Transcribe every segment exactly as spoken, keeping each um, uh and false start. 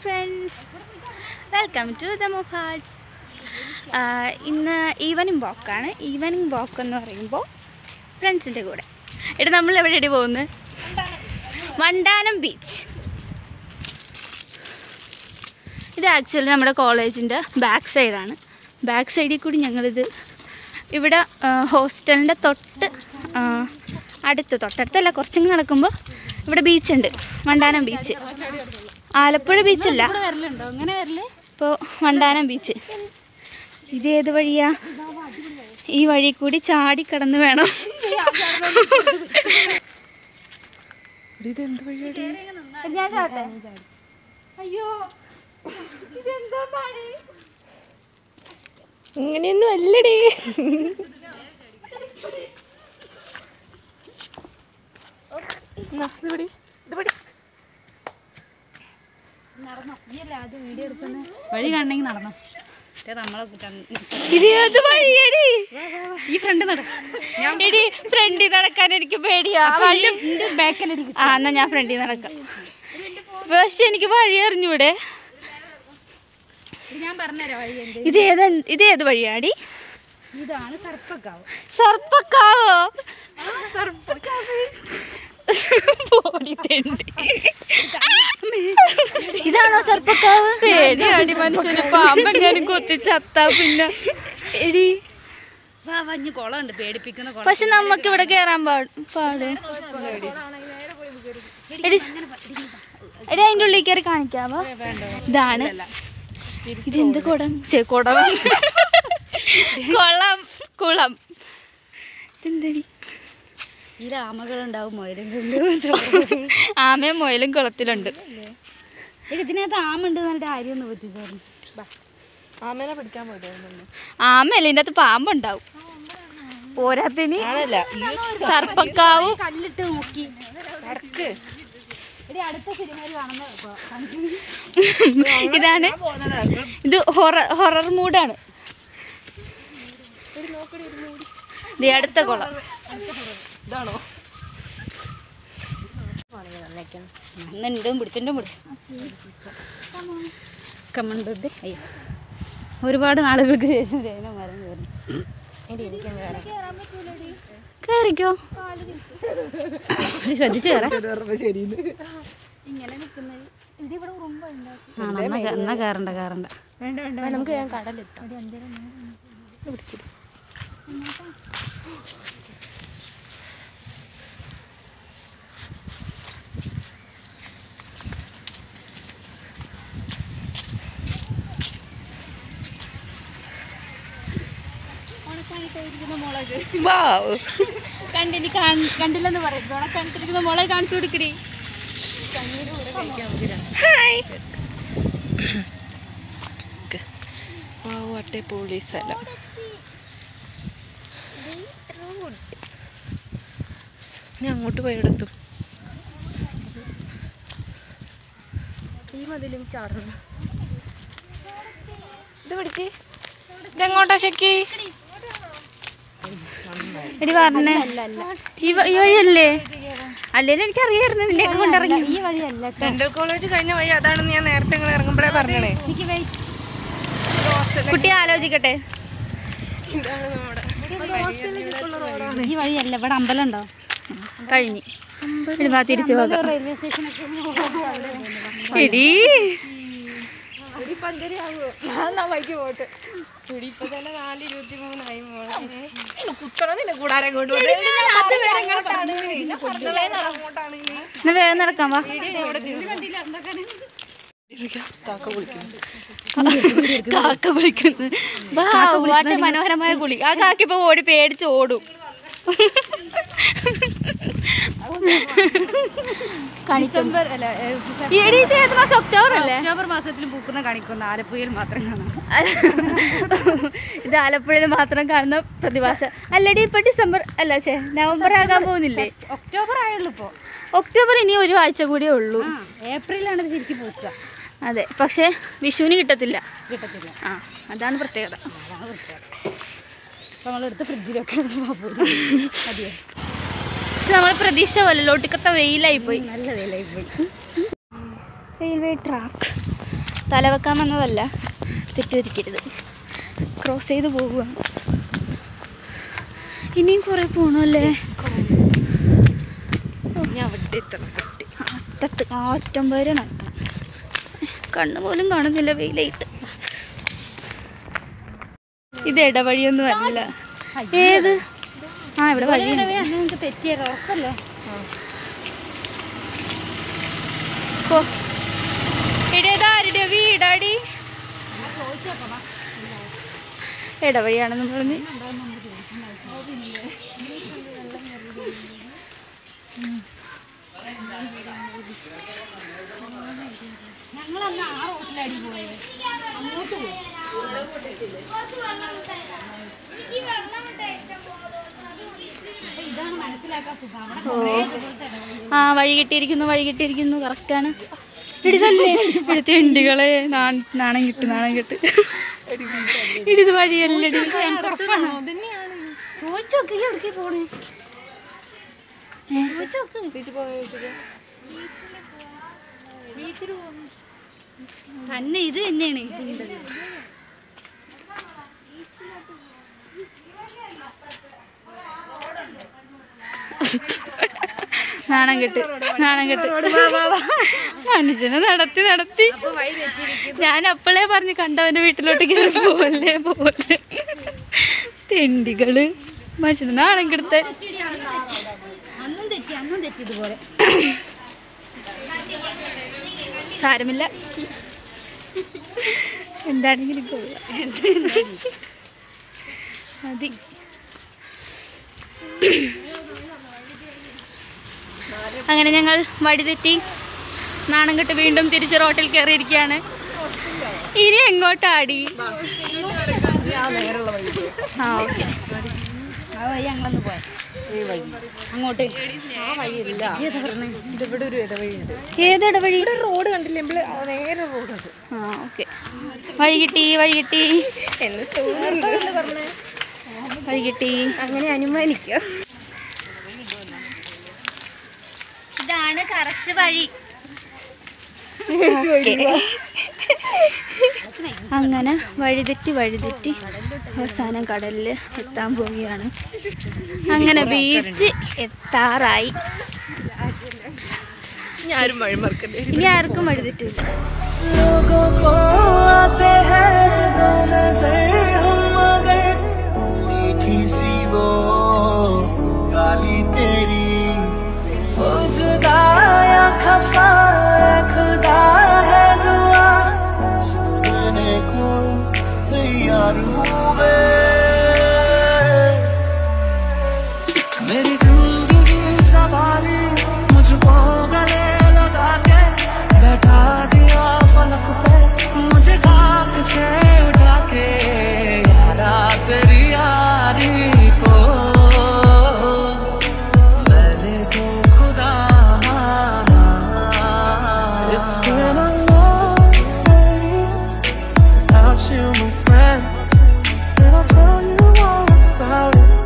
friends, welcome to Rhythm of Hearts. ഇന്ന് evening വാക്കാണ്. Evening walk എന്ന് പറയുമ്പോൾ ഫ്രണ്ട്സിൻ്റെ കൂടെ ഇവിടെ നമ്മൾ എവിടെയാണ് പോകുന്നത്? വണ്ടാനം ബീച്ച്. ഇത് ആക്ച്വലി നമ്മുടെ കോളേജിൻ്റെ ബാക്ക് സൈഡാണ്. ബാക്ക് സൈഡിൽ കൂടി ഞങ്ങളിത് ഇവിടെ ഹോസ്റ്റലിൻ്റെ തൊട്ട് അടുത്ത് തൊട്ടടുത്തല്ല കുറച്ചിങ്ങ് നടക്കുമ്പോൾ ഇവിടെ ബീച്ചുണ്ട്, വണ്ടാനം ബീച്ച്. ആലപ്പുഴ ബീച്ചല്ല, ഇപ്പോൾ വണ്ടാനം ബീച്ച്. ഇതേത് വഴിയാ? ഈ വഴി കൂടി ചാടി കടന്ന് വേണം. അയ്യോ അങ്ങനെയൊന്നും അല്ലടേ. വഴി കാണണമെങ്കിൽ നടന്നോ? ഇത് വഴിയടി. ഈ ഫ്രണ്ട് നടടി. ഫ്രണ്ടിൽ നടക്കാൻ എനിക്ക് പേടിയാ. ആ എന്നാ ഞാൻ ഫ്രണ്ടിൽ നടക്കാം. പക്ഷെ എനിക്ക് വഴി അറിഞ്ഞൂടെ. ഞാൻ പറഞ്ഞുതരാം വഴി. ഇതേത് ഇതേത് വഴിയാടി? ഇതാണ് സർപ്പക്കാവ്. സർപ്പക്കാവോ? ഇതാണോ സർപ്പക്കാവ്? പേടിയാടി മനുഷ്യന്. പാമ്പെങ്ങാനും കൊത്തി ചത്താ പിന്നെ എടി. കുളമുണ്ട് പേടിപ്പിക്കുന്ന. പക്ഷെ നമുക്ക് ഇവിടെ കേറാൻ പാട് പാട് എടി. എടി അതിൻ്റെ ഉള്ളിൽ കയറി കാണിക്കാവോ? ഇതാണ്. ഇതെന്ത് കുടം? ചേ കുടം കുളം കുളം. ഇതെന്തടി? ഇതിൽ ആമകളുണ്ടാവും, മുയലും. ആമയും മുയലും കുളത്തിലുണ്ട്. ഇതിനകത്ത് ആമുണ്ട് എന്നിട്ട് ആര്യൊന്ന് പറ്റിച്ചായിരുന്നു. ആമേനെ പിടിക്കാൻ പോയിട്ടായിരുന്നു. ആമയല്ല, ഇതിൻ്റെ അകത്ത് പാമ്പുണ്ടാവും. പോരാത്തിന് സർപ്പക്കാവ്. കല്ലിട്ട് നോക്കി ഇതാണ്. ഇത് ഹൊറർ ഹൊറർ മൂഡാണ്. ഇത് അടുത്ത കുളം. ഇതാണോ? അന്നുണ്ടും പിടിച്ചിട്ടും പിടിച്ചു കമ്മണ്ടത്. അയ്യോ, ഒരുപാട് നാളുകൾക്ക് ശേഷം ചേന മരം കയറി. കയറിക്കോ, ശ്രദ്ധിച്ചു കയറാം. എന്നാ കയറണ്ട കയറണ്ട. നമുക്ക് ഞാൻ കടലെത്താം. കണ്ടിനി കണ്ടില്ലെന്ന് പറയും. കണ്ടിരിക്കുന്ന മുളക് കാണിച്ചു കൊടുക്കടി. അടിപൊളി സ്ഥലം. ഇനി അങ്ങോട്ട് പോയെടുത്തു. ഈ മതിലും ചാടണം. ഇത് പിടിക്ക്. ഇതെങ്ങോട്ടാ ശക്കി? എടി പറഞ്ഞേ, ഈ വഴിയല്ലേ? അല്ലേലും എനിക്കറിയായിരുന്നു നിന്നെയൊക്കെ കൊണ്ടിറങ്ങി. ഈ വഴിയല്ല. ഡെന്റൽ കോളേജ് കഴിഞ്ഞ വഴി അതാണെന്ന് ഞാൻ നേരത്തെ ഇങ്ങനെ ഇറങ്ങുമ്പോഴേ പറഞ്ഞേ. കുട്ടി ആലോചിക്കട്ടെ. ഇതാണ് നമ്മുടെ ഈ വഴിയല്ല. ഇവിടെ അമ്പലം ഉണ്ടോ? കഴിഞ്ഞു. തിരിച്ചു പോകാം. റെയിൽവേ സ്റ്റേഷനൊക്കെ എടി വൈകി പോട്ട്. ഇപ്പൊ തന്നെ നാല് ഇരുപത്തി മൂന്നായി. കുത്തണതില്ല കൂടാരം കൊണ്ട്. വേഗം നടക്കാം. വാ. കാക്ക കുളിക്കുന്നു. കാക്ക കുളിക്കുന്നു. വാട്ടെ മനോഹരമായ കുളി. ആ കാക്ക ഇപ്പൊ ഓടി പേടിച്ച് ഓടും. ഡിസംബർ അല്ല, ഒക്ടോബർ അല്ലേ? ഒക്ടോബർ മാസത്തിൽ പൂക്കുന്ന കാണിക്കുന്ന ആലപ്പുഴയിൽ മാത്രം കാണാം. ഇത് ആലപ്പുഴയിൽ മാത്രം കാണുന്ന പ്രതിഭാസം. അല്ലടി ഇപ്പൊ ഡിസംബർ അല്ല, ചേ നവംബർ ആകാൻ പോകുന്നില്ലേ? ഒക്ടോബർ ആയുള്ളൂ ഇപ്പോൾ. ഒക്ടോബർ ഇനി ഒരു ആഴ്ച കൂടിയേ ഉള്ളൂ. ഏപ്രിലാണ് ഇത് ശരിക്കും പൂക്കുക. അതെ, പക്ഷേ വിഷുവിന് കിട്ടത്തില്ല. കിട്ടത്തില്ല. ആ, അതാണ് പ്രത്യേകത. അതാണ് പ്രത്യേകത. അപ്പോൾ നമ്മളെടുത്ത് ഫ്രിഡ്ജിലൊക്കെ മതിയോ? പക്ഷെ നമ്മൾ പ്രതീക്ഷ പോലെ ലോട്ടിക്കത്ത വെയിലായി പോയി. നല്ല വെയിലായി പോയി. Railway track. തലവെക്കാൻ വന്നതല്ല, തെറ്റിദ്ധരിക്കരുത്. ക്രോസ് ചെയ്ത് പോവുകയാണ്. ഇനിയും കുറേ പോകണമല്ലേ? അറ്റത്ത് ആ അറ്റം വരെ നടക്കണം. കണ്ണ് പോലും കാണുന്നില്ല വെയിലായിട്ട്. ഇത് ഇടവഴിയൊന്നും അല്ല. ഏത്? ആ ഇവിടെ വഴി നിങ്ങൾക്ക് തെറ്റിയത് ഉറപ്പല്ലേ? ഇടേതാരുടെ വീടാടി? ഇടവഴിയാണെന്ന് പറഞ്ഞ് ഞങ്ങളന്ന് ആ റോട്ടിലടി പോയത്. അങ്ങോട്ട് പോയി. ഇതാണ് മനസ്സിലാക്കാൻ സുഖം. അവിടെ ആ വഴി കിട്ടിയിരിക്കുന്നു, വഴി കിട്ടിയിരിക്കുന്നു. കറക്റ്റാണ്. ഇടിതല്ലേ ഇവിടുത്തെ ഇണ്ടികളെ നാണം കിട്ട് നാണം കിട്ട് ഇടിത് വഴിയല്ലടി. ചോദിച്ചോക്കെ എവിടേക്ക് പോണേ? തന്നെ ഇത് തന്നെയാണ് ഇതിൻ്റെ. നാണം കെട്ട് നാണം കെട്ട് മനുഷ്യനെ നടത്തി നടത്തി. ഞാൻ അപ്പോഴേ പറഞ്ഞു കണ്ടവന്റെ വീട്ടിലോട്ട് കയറി പോലെ പോലെ തെണ്ടികള് മനുഷ്യന് നാണം കെടുത്ത. അന്നും തെറ്റി അന്നും തെറ്റിയതുപോലെ. സാരമില്ല, എന്താണെങ്കിലും കൊള്ളാം. മതി. അങ്ങനെ ഞങ്ങൾ വഴിതെറ്റി നാണം കെട്ട് വീണ്ടും തിരിച്ച് റോട്ടിൽ കയറിയിരിക്കുകയാണ്. ഇനി എങ്ങോട്ടാടി? ആ ഓക്കെ, ആ വഴി ഞങ്ങളൊന്ന് പോയ അങ്ങോട്ട്. ഇതിവിടെ ഒരു ഇടവഴിയുണ്ട്. ഏത് ഇടവഴി? റോഡ് കണ്ടില്ലേ? നേരെ റോഡുണ്ട്. ആ ഓക്കെ, വഴി കിട്ടി വഴി കിട്ടി എന്ന് തോന്നുന്നു പറഞ്ഞേ. വഴി കിട്ടി. അങ്ങനെ അനുമാനിക്കുക. ഇതാണ് കറക്റ്റ് വഴി. അങ്ങനെ വഴിതെറ്റി വഴിതെറ്റി അവസാനം കടലിൽ എത്താൻ പോവുകയാണ്. അങ്ങനെ ബീച്ച് എത്താറായി. ഞാനും വഴി മറക്കണ്ടേ? ഇനി ആർക്കും വഴിതെറ്റില്ല. मेरी जिंदगी सवारी मुझको गले लगा के बैठा दिया फलक पे, मुझे खाक से उठा के यारा तेरी यारी को मैंने तो खुदा माना. It's been a long day without you, my friend, and I'll tell you all about it.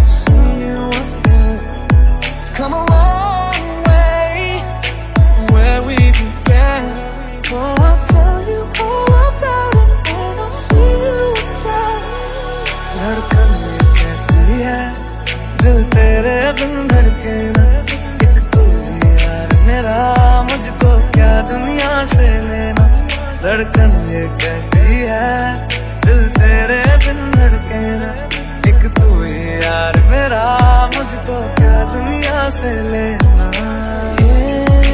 Come a long way where we began. Oh, I'll tell you all about it when I see you again. धड़कन ये कहती है दिल तेरे बिन धड़के ना, एक तू ही यार मेरा, मुझको क्या दुनिया से लेना. धड़कन ये कहती है दिल तेरे बिन धड़के ना, एक तू ही यार मेरा, मुझको क्या दुनिया से लेना. ये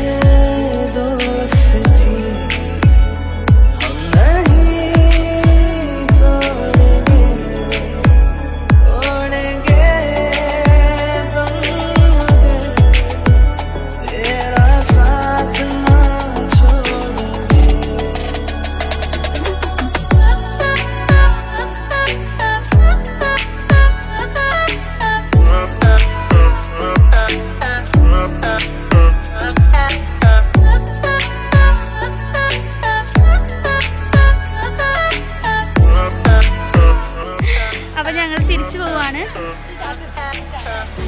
दोस्ती हम नहीं तोड़ेंगे, तोड़ेंगे तुम मगर तेरा साथ ना छोड़ेंगे. അപ്പൊ ഞങ്ങൾ തിരിച്ചു പോവാണ്.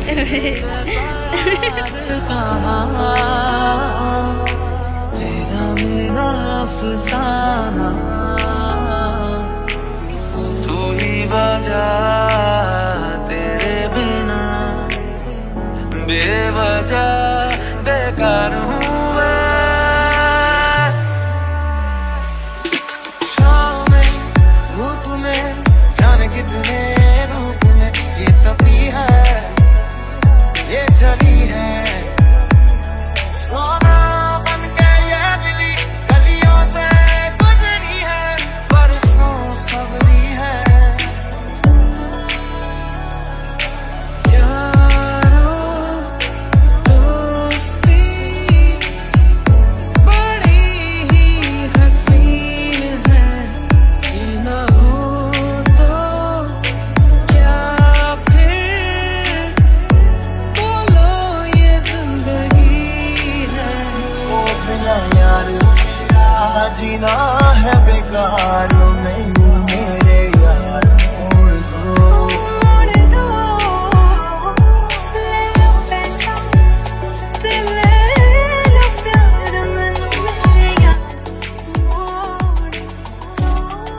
तेरा मेरा अफसाना, तू ही वजह तेरे बिना बेवजह बेकार हूँ मैं। शाम में धूप में जाने कितने रूप में ये तपी है ये चली है, सोना बन के ये बिली गलियों से गुजरी है, बरसों सबरी है। यारो दोस्ती बड़ी ही हसीन है, ये ना हो तो क्या फिर बोलो ये जिंदगी है। ओ बिना यार मेरा जीना है बेकार, मैनू मेरे यार मोड़ दो मोड़ दो, ले लो पैसा ते ले लो प्यार, मैनू मेरे यार मोड़ दो।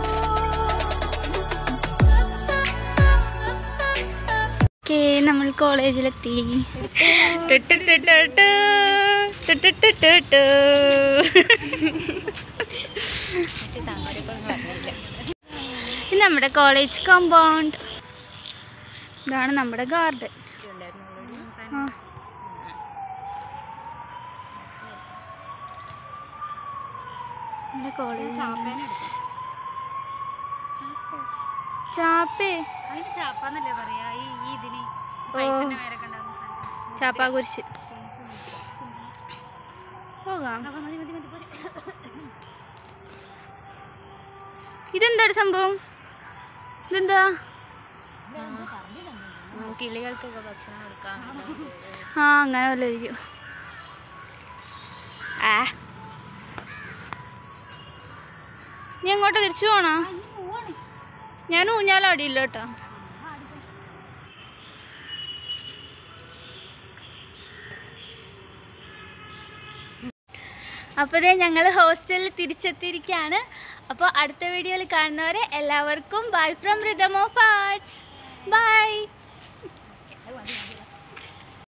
ഓക്കെ നമ്മൾ കോളേജിലെത്തി. ടു ടു ടു ടു ടു. ടു ടു ടു ടു ടു. ഇത് നമ്മുടെ കോളേജ് കോമ്പൗണ്ട്. ഇതാണ് നമ്മുടെ ഗാർഡൻ. ആ നമ്മുടെ കോളേജ് ചാപ്പേ അതിന് ചാപ്പാന്നല്ലേ പറയാ ഈ ഈ ഇതിന് ഓ പൈസന്റെ പേരൊക്കെ ഉണ്ടാകുന്ന സാധനം. ചാപ്പാകുരിശ്. പോകാം. അപ്പൊ മതി മതി മതി പോരെ. ഇതെന്താണ് സംഭവം? ഇതെന്താ? കിളികൾക്കൊക്കെ ഭക്ഷണം കൊടുക്കാൻ ആ അങ്ങനെ വല്ലതായിരിക്കും. ആ നീ അങ്ങോട്ട് തിരിച്ചു പോണോ? ഞാൻ ഊഞ്ഞാലാടിയില്ല കേട്ടോ. അപ്പോൾ ദേ ഞങ്ങൾ ഹോസ്റ്റലിൽ തിരിച്ചെത്തിയിരിക്കുകയാണ്. അപ്പോൾ അടുത്ത വീഡിയോയിൽ കാണുന്നവരെ എല്ലാവർക്കും bye from Rhythm of Arts. By.